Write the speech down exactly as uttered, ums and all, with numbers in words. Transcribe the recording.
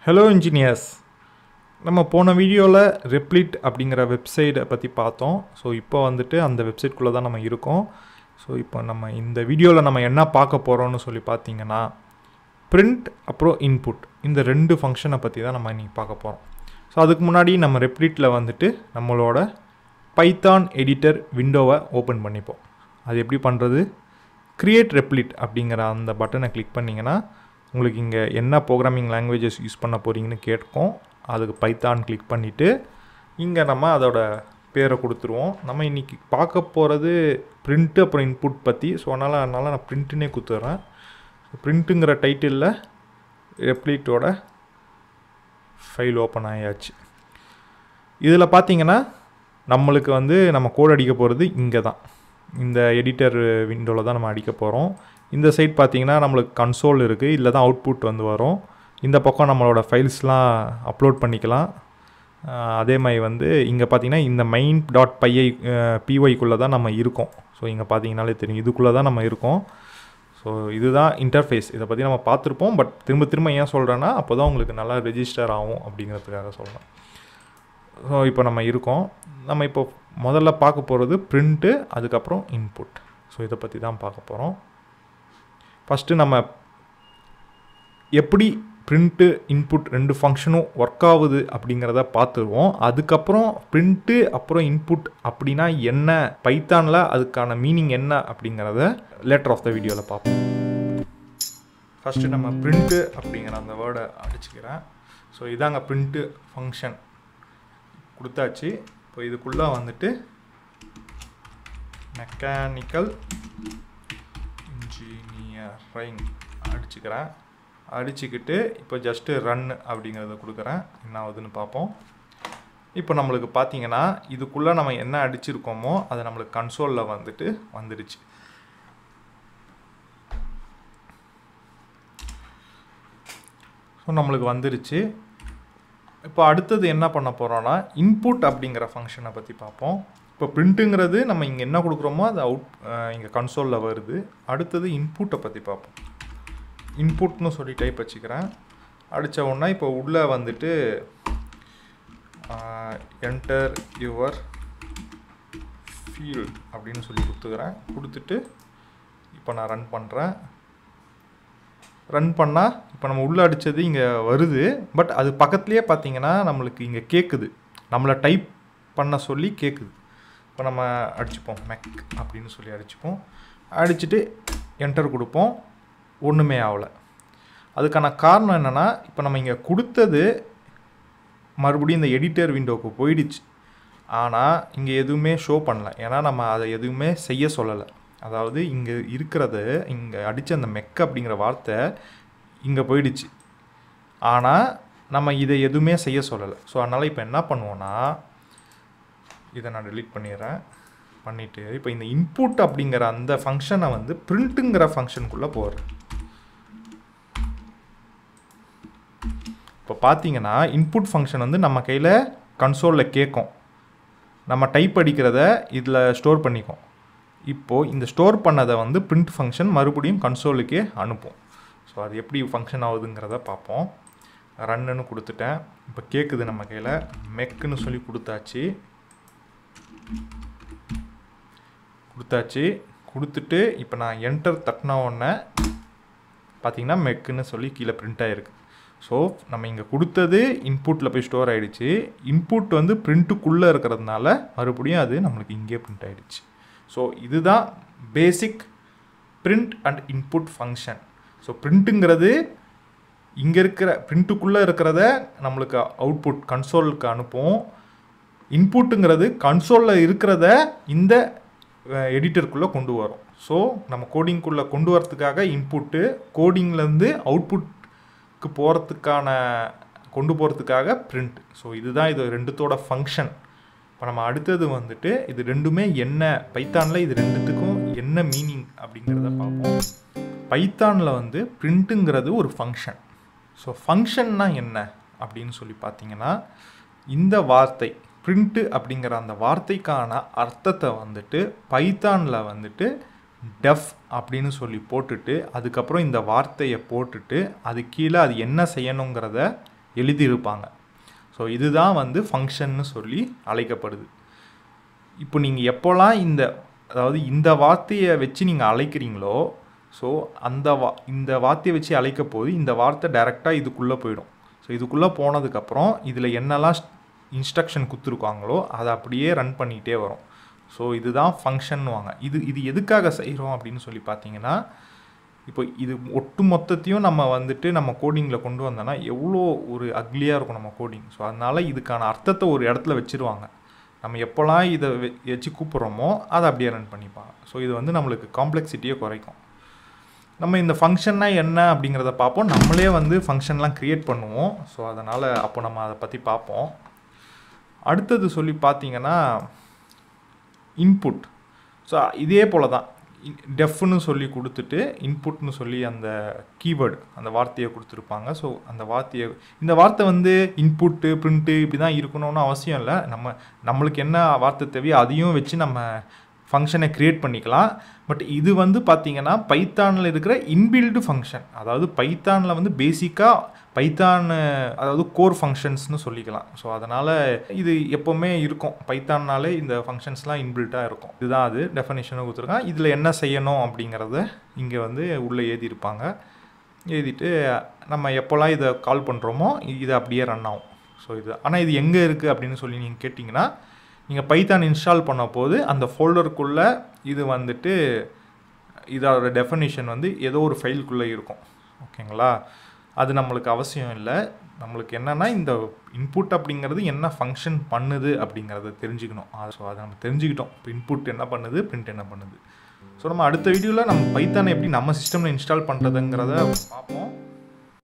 Hello engineers. நம்ம போன வீடியோல Replit அப்படிங்கற வெப்சைட் பத்தி பார்த்தோம். சோ இப்போ வந்துட்டு அந்த வெப்சைட் குள்ள தான் நம்ம இருக்கோம். சோ இப்போ நம்ம இந்த வீடியோல நம்ம என்ன பார்க்க போறோம்னு சொல்லி பாத்தீங்கன்னா print அப்புறம் input இந்த ரெண்டு ஃபங்க்ஷனை பத்தி தான் நம்ம இன்னைக்கு பார்க்க போறோம். சோ அதுக்கு முன்னாடி நம்ம Replitல வந்துட்டு நம்மளோட Python editor விண்டோவை ஓபன் பண்ணிப்போம். அது எப்படி பண்றது? create replit அப்படிங்கற அந்த பட்டனை கிளிக் பண்ணீங்கனா உங்களுக்கு இங்க என்ன programming languages யூஸ் பண்ண போறீங்கன்னு கேட்கும். அதுக்கு Python கிளிக் பண்ணிட்டு இங்க நம்ம அதோட பேரை கொடுத்துருவோம். நம்ம இன்னைக்கு பார்க்க போறது print அப்புறம் input பத்தி. சோ அதனால அதனால நான் printனே கொடுத்துறேன். printங்கற டைட்டில்ல replitோட ஃபைல் ஓபன் ஆயாச்சு. இதுல பாத்தீங்கன்னா நமக்கு வந்து நம்ம கோட் அடிக்க போறது இங்க தான். இந்த எடிட்டர் விண்டோல தான் நம்ம அடிக்க போறோம். இந்த சைடு பாத்தீங்கன்னா நமக்கு கன்சோல் இருக்கு. இல்ல தான் அவுட்புட் வந்து வரும். இந்த பக்கம் நம்மளோட ஃபைல்ஸ்லாம் அப்லோட் பண்ணிக்கலாம். அதே மாதிரி வந்து இங்க பாத்தீங்கன்னா இந்த main.py குள்ள தான் நம்ம இருக்கோம். சோ இங்க பாத்தீங்கனாலே தெரியும் இதுக்குள்ள தான் நம்ம இருக்கோம். சோ இதுதான் இன்டர்ஃபேஸ். இத பத்தி நம்ம பார்த்திருப்போம். பட் திரும்ப திரும்ப ஏன் சொல்றேன்னா அப்பதான் உங்களுக்கு நல்லா ரெஜிஸ்டர் ஆகும் அப்படிங்கிறதுக்காக சொல்றேன். சோ இப்போ நம்ம இருக்கோம். நம்ம இப்போ முதல்ல பார்க்க போறது print அதுக்கு அப்புறம் input. சோ இத பத்தி தான் பார்க்க போறோம். ஃபர்ஸ்ட் நம்ம எப்படி print input ரெண்டு ஃபங்க்ஷனும் வர்க் ஆகுது அப்படிங்கறத பார்த்துருவோம். அதுக்கு அப்புறம் print அப்புறம் input அப்படினா என்ன பைத்தான்ல அதுக்கான மீனிங் என்ன அப்படிங்கறத லேட்டர் ஆஃப் தி வீடியோல பார்ப்போம். ஃபர்ஸ்ட் நம்ம print அப்படிங்கற அந்த வேர்டை அடிச்சுக்கிறேன். சோ இதாங்க print ஃபங்க்ஷன் கொடுத்தாச்சு. இப்போ இதுக்குள்ள வந்துட்டு மெக்கானிக்கல் இன்ஜினியரிங் அடிச்சுக்கிறேன். அடிச்சுக்கிட்டு இப்போ ஜஸ்ட் ரன் அப்படிங்கறத கொடுக்கறேன். என்ன ஆகுதுன்னு பாப்போம். இப்போ நமக்கு பாத்தீங்கன்னா இதுக்குள்ள நம்ம என்ன அடிச்சிருக்கோமோ அது நமக்கு கன்சோல்ல வந்துட்டு வந்துருச்சு. சோ நமக்கு வந்துருச்சு. இப்போ அடுத்து என்ன பண்ண போறோம்னா input அப்படிங்கற ஃபங்க்ஷனை பத்தி பாப்போம். இப்போ printங்கிறது நம்ம இங்க என்ன கொடுக்கறோமோ அது அவுட் இங்க கன்சோல்ல வருது. அடுத்து input பத்தி பாப்போம். inputனு சொல்லி டைப் வச்சுக்கிறேன். அடிச்ச உடனே இப்போ உள்ள வந்துட்டு enter your field அப்படினு சொல்லி கொடுத்துக்கறேன். கொடுத்துட்டு இப்போ நான் ரன் பண்றேன். ரன் பண்ணா இப்போ நம்ம உள்ள அடிச்சது இங்க வருது. பட் அது பக்கத்துலயே பாத்தீங்கன்னா நமக்கு இங்க கேக்குது. நம்மள டைப் பண்ண சொல்லி கேக்குது. இப்போ நம்ம அடிச்சுப்போம் மெக் அப்படினு சொல்லி அடிச்சுப்போம். அடிச்சிட்டு என்டர் கொடுப்போம். ஒண்ணுமே ஆவல. அதுக்கான காரணம் என்னன்னா இப்போ நம்ம இங்க கொடுத்தது மறுபடியும் இந்த எடிட்டர் விண்டோக்கு போயிடுச்சு. ஆனா இங்க எதுவுமே ஷோ பண்ணல. ஏனா நம்ம அதை எதுவுமே செய்ய சொல்லல. அதாவது இங்க இருக்குறது இங்க அடிச்ச அந்த மெக் அப்படிங்கற வார்த்தை இங்க போயிடுச்சு. ஆனா நம்ம இத எதுவுமே செய்ய சொல்லல. சோ அதனால இப்போ என்ன பண்ணுவோம்னா இத நான் delete பண்ணிறேன். பண்ணிட்டு இப்போ இந்த input அப்படிங்கற அந்த ஃபங்க்ஷனை வந்து printங்கற ஃபங்க்ஷனுக்குள்ள போறேன். இப்போ பாத்தீங்கன்னா input ஃபங்க்ஷன் வந்து நம்ம கையில கன்சோல்ல கேக்கும். நம்ம டைப் அடிக்கிறத இதுல ஸ்டோர் பண்ணிக்கும். இப்போ இந்த ஸ்டோர் பண்ணத வந்து print ஃபங்க்ஷன் மறுபடியும் கன்சோலுக்கே அனுப்பும். சோ அது எப்படி ஃபங்க்ஷன் ஆகுதுங்கறத பாப்போம். ரன்னு கொடுத்துட்டேன். இப்போ கேக்குது நம்ம கையில மெக்னு சொல்லி கொடுத்தாச்சு. கொடுத்தாச்சு. கொடுத்துட்டு இப்போ நான் என்டர் தட்டின உடனே பாத்தீங்கன்னா மெக்னு சொல்லி கீழ print ஆயிருக்கு. சோ நம்ம இங்க கொடுத்தது இன்புட்ல போய் ஸ்டோர் ஆயிடுச்சு. இன்புட் வந்து printக்குள்ள இருக்குறதுனால மறுபடியும் அது நமக்கு இங்கே print ஆயிடுச்சு. சோ இதுதான் basic print and input function. So printங்கிறது இங்க இருக்கிற printக்குள்ள இருக்குறத நமக்கு அவுட்புட் கன்சோலுக்கு அனுப்பும். இன்புட்ங்கிறது கன்சோல்ல இருக்குறத இந்த எடிட்டருக்குள்ள கொண்டு வரும். சோ நம்ம கோடிங்குள்ள கொண்டு வரதுக்காக இன்புட், கோடிங்ல இருந்து அவுட்புட்க்கு போறதுக்கான கொண்டு போறதுக்காக print. சோ இதுதான் இது ரெண்டுத்தோட ஃபங்க்ஷன். இப்போ நம்ம அடுத்து வந்துட்டு இது ரெண்டுமே என்ன பைத்தான்ல இது ரெண்டுத்துக்கும் என்ன மீனிங் அப்படிங்கறத பாப்போம். பைத்தான்ல வந்து printங்கிறது ஒரு ஃபங்க்ஷன். சோ ஃபங்க்ஷன்னா என்ன அப்படினு சொல்லி பாத்தீங்கன்னா இந்த வார்த்தை print அப்படிங்கற அந்த வார்த்தைக்கான அர்த்தத்தை வந்துட்டு பைத்தான்ல வந்துட்டு def அப்படினு சொல்லி போட்டுட்டு அதுக்கு அப்புறம் இந்த வார்த்தையை போட்டுட்டு அது கீழ அது என்ன செய்யணும்ங்கறத எழுதியிருப்பாங்க. ஸோ இதுதான் வந்து ஃபங்க்ஷன்னு சொல்லி அழைக்கப்படுது. இப்போ நீங்கள் எப்போல்லாம் இந்த அதாவது இந்த வார்த்தையை வச்சு நீங்கள் அழைக்கிறீங்களோ, ஸோ அந்த வா இந்த வார்த்தையை வச்சு அழைக்க போது இந்த வார்த்தை டைரெக்டாக இதுக்குள்ளே போயிடும். ஸோ இதுக்குள்ளே போனதுக்கப்புறம் இதில் என்னெல்லாம் இன்ஸ்ட்ரக்ஷன் கொடுத்துருக்காங்களோ அதை அப்படியே ரன் பண்ணிகிட்டே வரும். ஸோ இதுதான் ஃபங்க்ஷன்னுவாங்க. இது இது எதுக்காக செய்கிறோம் அப்படின்னு சொல்லி பார்த்தீங்கன்னா, இப்போ இது ஒட்டு மொத்தத்தையும் நம்ம வந்துட்டு நம்ம கோடிங்கில் கொண்டு வந்தோன்னா எவ்வளோ ஒரு அக்லியாக இருக்கும் நம்ம கோடிங். ஸோ அதனால் இதுக்கான அர்த்தத்தை ஒரு இடத்துல வச்சுருவாங்க. நம்ம எப்போல்லாம் இதை வச்சு கூப்பிட்றோமோ அதை அப்படியே ரன் பண்ணிப்பாங்க. ஸோ இது வந்து நம்மளுக்கு காம்ப்ளெக்சிட்டியை குறைக்கும். நம்ம இந்த ஃபங்க்ஷன்னா என்ன அப்படிங்கிறத பார்ப்போம். நம்மளே வந்து ஃபங்க்ஷன்லாம் க்ரியேட் பண்ணுவோம். ஸோ அதனால் அப்போ நம்ம அதை பற்றி பார்ப்போம். அடுத்தது சொல்லி பார்த்தீங்கன்னா இன்புட். ஸோ இதே போல் தான் டெஃப்னு சொல்லி கொடுத்துட்டு இன்புட்னு சொல்லி அந்த கீவேர்டு அந்த வார்த்தையை கொடுத்துருப்பாங்க. ஸோ அந்த வார்த்தையை இந்த வார்த்தை வந்து இன்புட்டு பிரிண்ட்டு இப்படி தான் இருக்கணும்னு அவசியம் இல்லை. நம்ம நம்மளுக்கு என்ன வார்த்தை தேவையோ அதையும் வச்சு நம்ம ஃபங்க்ஷனை க்ரியேட் பண்ணிக்கலாம். பட் இது வந்து பார்த்திங்கன்னா பைத்தானில் இருக்கிற இன்பில்டு ஃபங்க்ஷன். அதாவது பைத்தானில் வந்து பேசிக்காக பைத்தான் அதாவது கோர் ஃபங்க்ஷன்ஸ்னு சொல்லிக்கலாம். ஸோ அதனால் இது எப்போவுமே இருக்கும். பைத்தான்னாலே இந்த ஃபங்க்ஷன்ஸ்லாம் இன்பில்ட்டாக இருக்கும். இதுதான் அது டெஃபினேஷனை கொடுத்துருக்காங்க. இதில் என்ன செய்யணும் அப்படிங்கிறத இங்கே வந்து உள்ளே எழுதியிருப்பாங்க. எழுதிட்டு நம்ம எப்போல்லாம் இதை கால் பண்ணுறோமோ இது அப்படியே ரன் ஆகும். ஸோ இது ஆனால் இது எங்கே இருக்குது அப்படின்னு சொல்லி நீங்கள் கேட்டிங்கன்னா, நீங்கள் பைத்தான் இன்ஸ்டால் பண்ண போது அந்த ஃபோல்டருக்குள்ளே இது வந்துட்டு இதோட டெஃபினிஷன் வந்து ஏதோ ஒரு ஃபைலுக்குள்ளே இருக்கும். ஓகேங்களா? அது நம்மளுக்கு அவசியம் இல்லை. நம்மளுக்கு என்னென்னா இந்த இன்புட் அப்படிங்கிறது என்ன ஃபங்க்ஷன் பண்ணுது அப்படிங்கிறத தெரிஞ்சுக்கணும். ஸோ அதை நம்ம தெரிஞ்சுக்கிட்டோம். இப்போ இன்புட் என்ன பண்ணுது, பிரிண்ட் என்ன பண்ணுது. ஸோ நம்ம அடுத்த வீடியோவில் நம்ம பைத்தானை எப்படி நம்ம சிஸ்டமில் இன்ஸ்டால் பண்ணுறதுங்கிறத பார்ப்போம்.